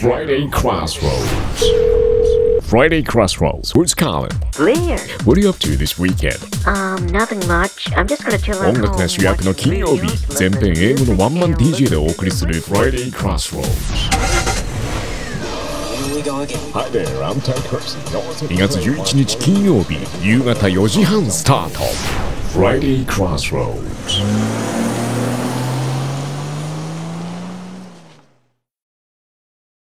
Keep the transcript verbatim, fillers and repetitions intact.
Friday Crossroads. Friday Crossroads. Who's calling? Blair. What are you up to this weekend? Um, nothing much. I'm just gonna chill at 音楽が主役の金曜日、全編英語のワンマン ディージェー でお送りする Friday Crossroads。Hi there, I'm Ty Carson. にがつじゅういちにち金曜日、夕方よじはんスタート。Friday Crossroads。